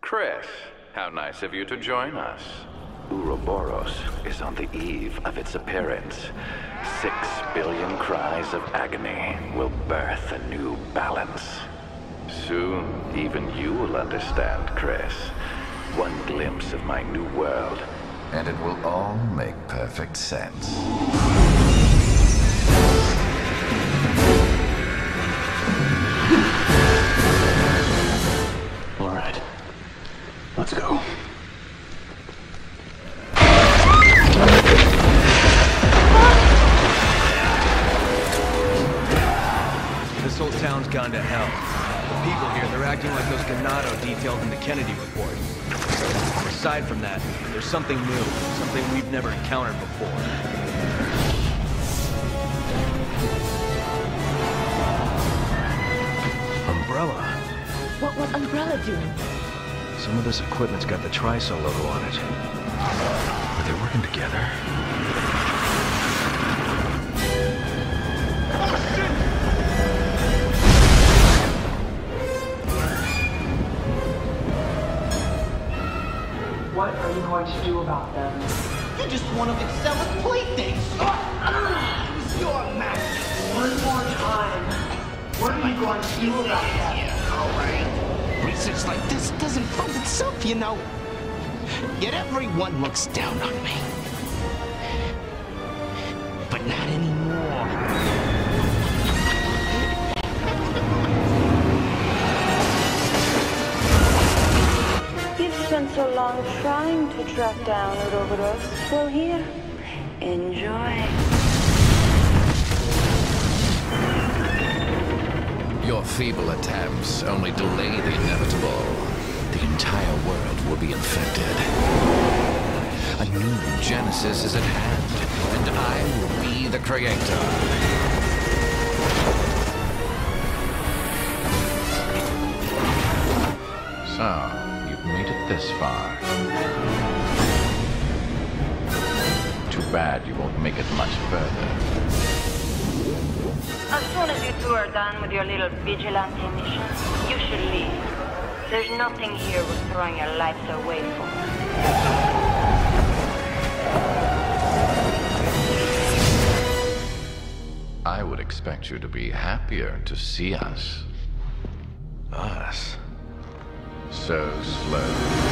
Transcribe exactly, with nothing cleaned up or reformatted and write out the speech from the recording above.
Chris, how nice of you to join us. Ouroboros is on the eve of its appearance. Six billion cries of agony will birth a new balance. Soon, even you will understand, Chris. One glimpse of my new world, and it will all make perfect sense. All right, let's go. This whole town's gone to hell. The people here, they're acting like those Ganado detailed in the Kennedy report. Aside from that, there's something new, something we've never encountered before. Umbrella. What was Umbrella doing? Some of this equipment's got the Trisol logo on it. Are they working together? What are you going to do about them? You're just one of Excella's playthings! It was your match! One more time. What are you going to do about that? Yeah, alright. Research like this doesn't fund itself, you know. Yet everyone looks down on me. But not anymore. Spent so long trying to track down Ouroboros. Well, here, enjoy. Your feeble attempts only delay the inevitable. The entire world will be infected. A new genesis is at hand, and I will be the creator. So, made it this far. Too bad you won't make it much further. As soon as you two are done with your little vigilante mission, you should leave. There's nothing here worth throwing your lives away for. I would expect you to be happier to see us. Us? So slow.